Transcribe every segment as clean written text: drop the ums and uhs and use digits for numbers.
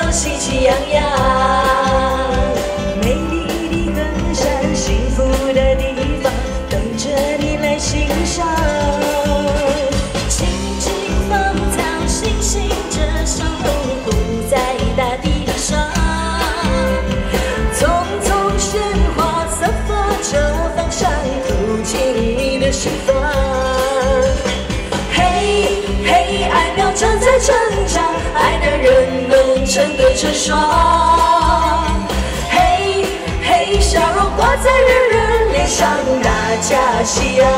都喜气洋洋。美丽的歌山，幸福的地方，等着你来欣赏。轻轻芳草，星星这上荣枯在大地上。匆匆喧哗，散发着芳香，吐进你的心房。嘿嘿，爱苗正在成长，爱的人们成对成双。嘿嘿，笑容挂在人人脸上，大家喜洋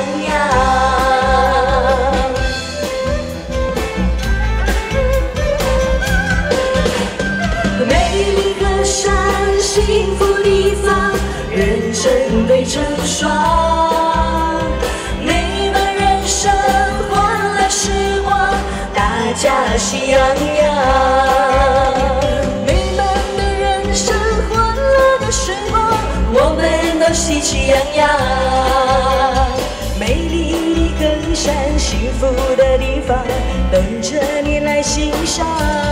洋。美丽歌山，幸福地方，人生对成双。美满人生，欢乐时光，大家喜洋洋。美满的人生，欢乐的时光，我们都喜气洋洋。美丽的歌山，幸福的地方，等着你来欣赏。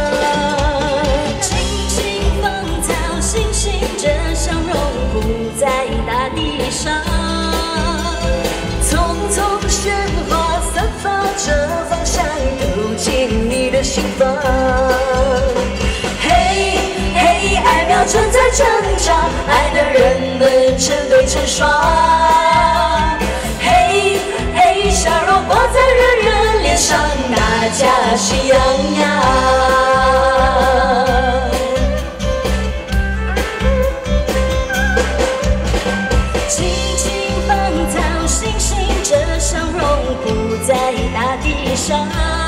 星星这上荣枯在大地上，匆匆喧哗，散发着芳香，吐进你的心房。嘿嘿，爱苗正在成长，爱的人们成对成双。嘿嘿，笑容挂在人人脸上，大家喜洋洋。这上荣枯在大地上。